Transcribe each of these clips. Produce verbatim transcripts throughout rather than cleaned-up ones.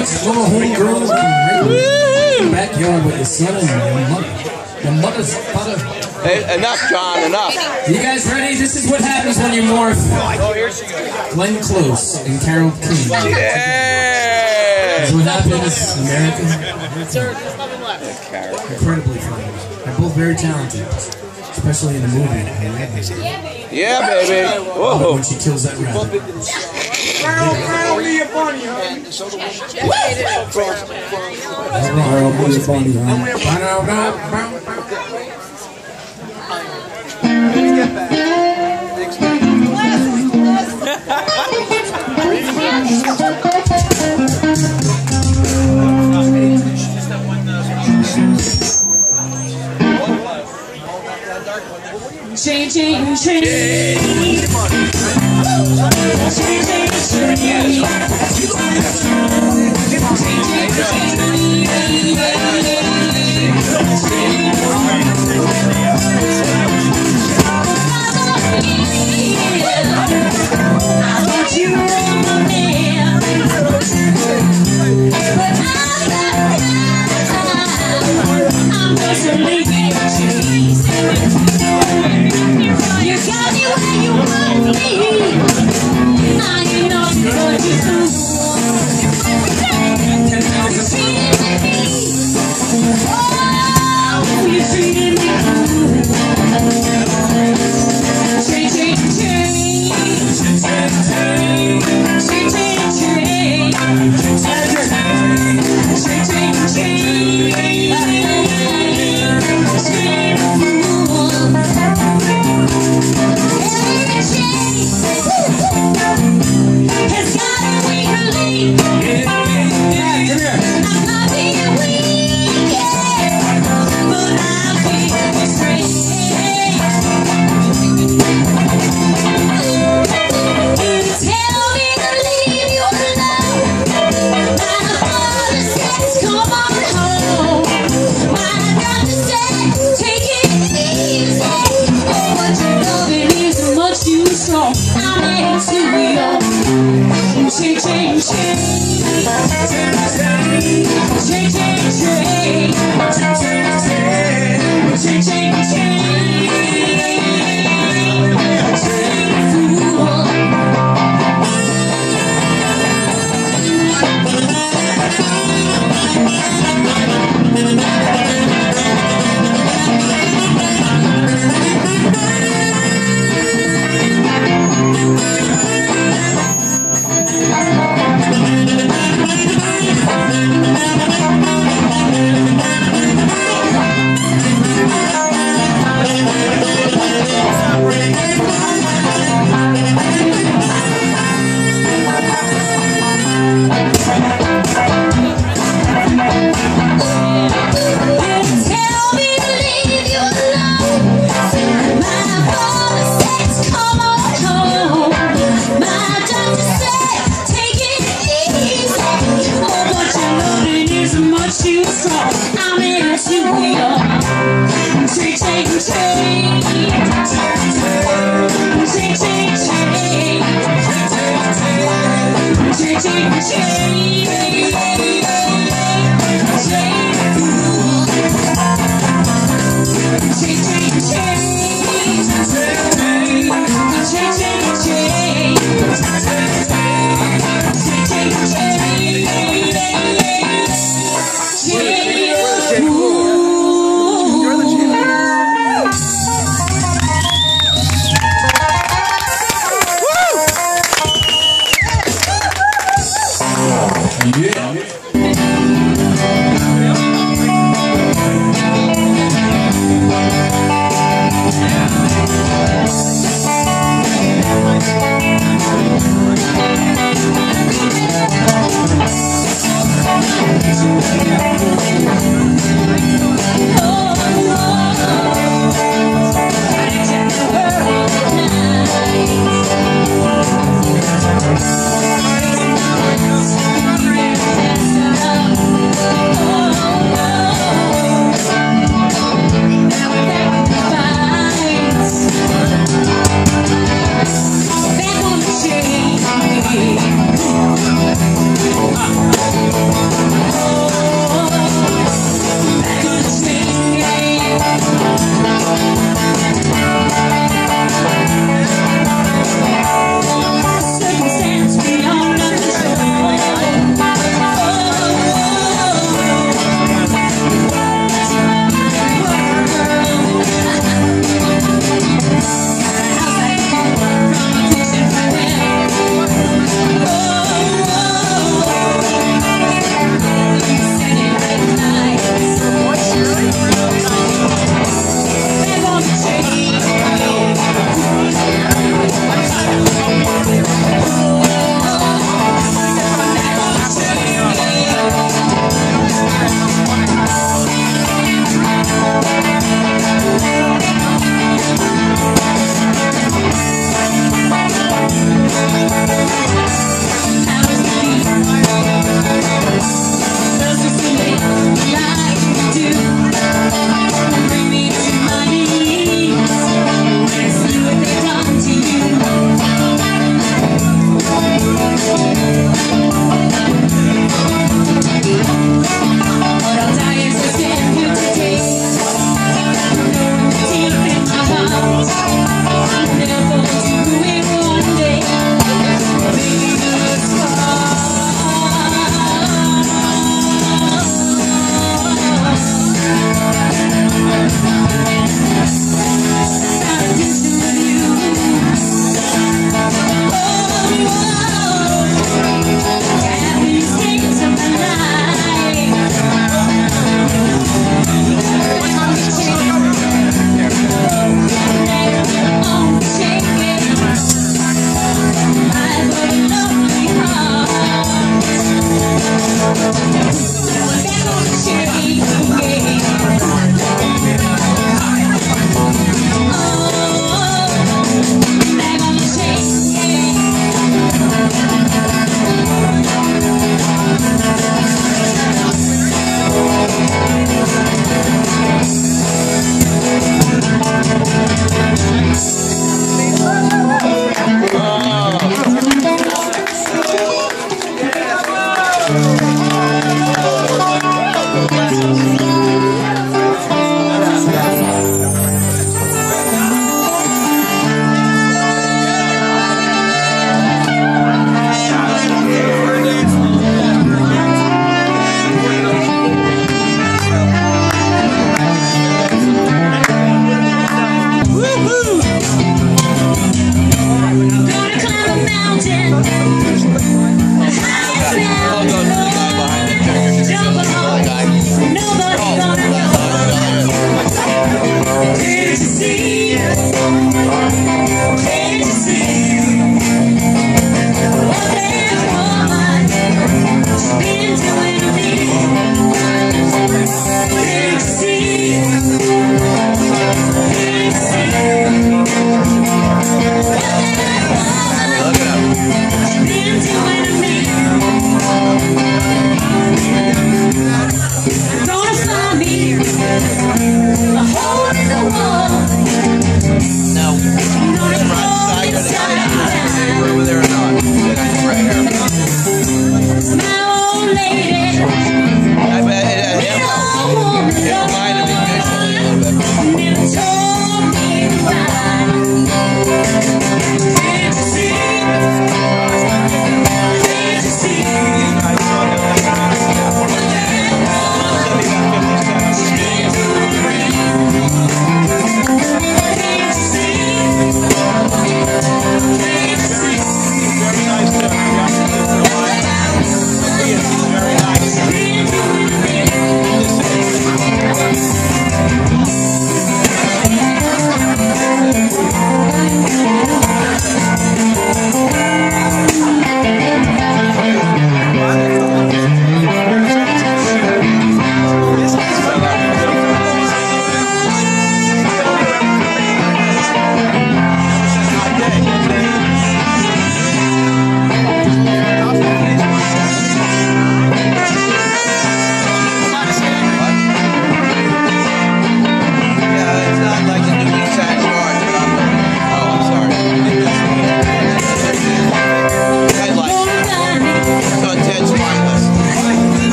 much little homegirls can rape in the backyard with your son and your mother. Your mother's father. Hey, enough, John, enough. You guys ready? This is what happens when you morph. Oh, here she goes. Glenn Close and Carol King. Yeah! This is what happens in America. Incredibly funny. They're both very talented. Especially in the movie. Yeah, baby. Whoa. When she kills that rabbit. Carol, be a bunny, huh? Carol, be a bunny, huh? Change, change, change. Yes.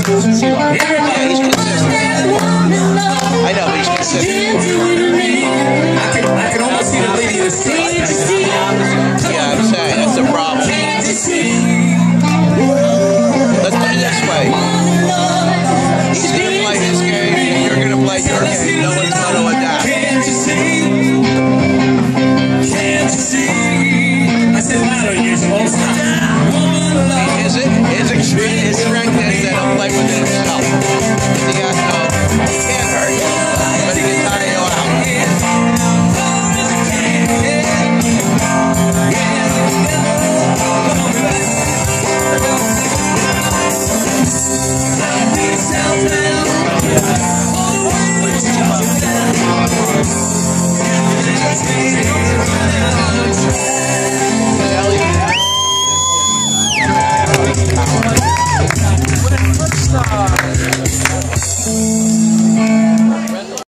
Yeah, he's consistent. I know, but he's consistent. I can, I can almost see the lady in the street. Yeah, I'm saying, that's the problem. Let's put it this way. He's going to play his game, and you're going to play your game. No one's going to adapt. Can't you see? Can't you see? I said louder, usual. Is it? Is it? Is it right?